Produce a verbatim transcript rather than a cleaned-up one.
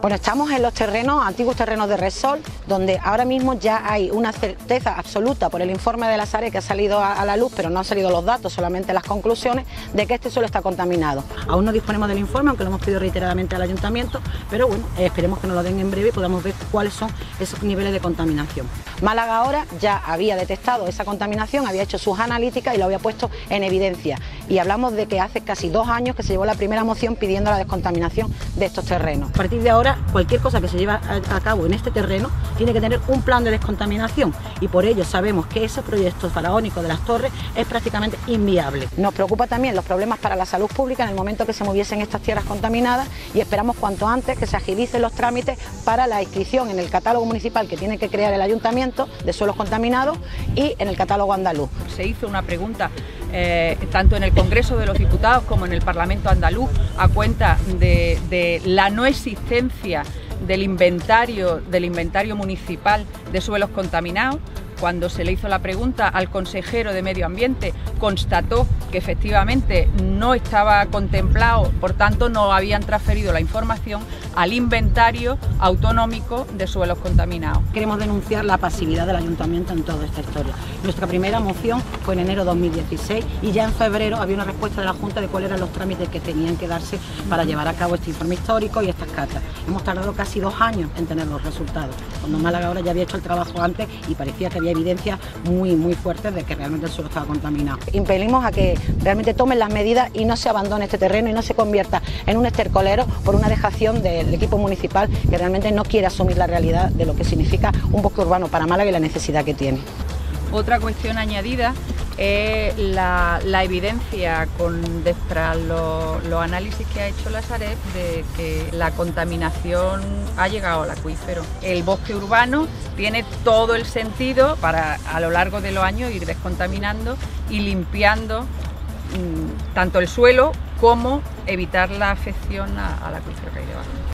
Bueno, estamos en los terrenos, antiguos terrenos de Repsol, donde ahora mismo ya hay una certeza absoluta por el informe de la SARE que ha salido a, a la luz, pero no han salido los datos, solamente las conclusiones, de que este suelo está contaminado. Aún no disponemos del informe, aunque lo hemos pedido reiteradamente al ayuntamiento, pero bueno, eh, esperemos que nos lo den en breve y podamos ver cuáles son esos niveles de contaminación. Málaga ahora ya había detectado esa contaminación, había hecho sus analíticas y lo había puesto en evidencia. Y hablamos de que hace casi dos años que se llevó la primera moción pidiendo la descontaminación de estos terrenos. A partir de ahora, cualquier cosa que se lleve a cabo en este terreno tiene que tener un plan de descontaminación y por ello sabemos que ese proyecto faraónico de las torres es prácticamente inviable. Nos preocupa también los problemas para la salud pública en el momento que se moviesen estas tierras contaminadas y esperamos cuanto antes que se agilicen los trámites para la inscripción en el catálogo municipal que tiene que crear el ayuntamiento de suelos contaminados y en el catálogo andaluz. Se hizo una pregunta eh, tanto en el Congreso de los Diputados como en el Parlamento andaluz a cuenta de, de la no existencia del inventario, del inventario municipal de suelos contaminados. Cuando se le hizo la pregunta al consejero de Medio Ambiente, constató que efectivamente no estaba contemplado, por tanto no habían transferido la información al inventario autonómico de suelos contaminados. Queremos denunciar la pasividad del ayuntamiento en toda esta historia. Nuestra primera moción fue en enero de dos mil dieciséis y ya en febrero había una respuesta de la Junta de cuáles eran los trámites que tenían que darse para llevar a cabo este informe histórico y estas catas. Hemos tardado casi dos años en tener los resultados, cuando Málaga ahora ya había hecho el trabajo antes y parecía que había evidencias muy muy fuertes de que realmente el suelo estaba contaminado. Impedimos a que realmente tomen las medidas y no se abandone este terreno y no se convierta en un estercolero por una dejación del equipo municipal que realmente no quiere asumir la realidad de lo que significa un bosque urbano para Málaga y la necesidad que tiene. Otra cuestión añadida es la, la evidencia con tras los, los análisis que ha hecho la Sareb de que la contaminación ha llegado al acuífero. El bosque urbano tiene todo el sentido para a lo largo de los años ir descontaminando y limpiando mmm, tanto el suelo como evitar la afección a, al acuífero que hay debajo.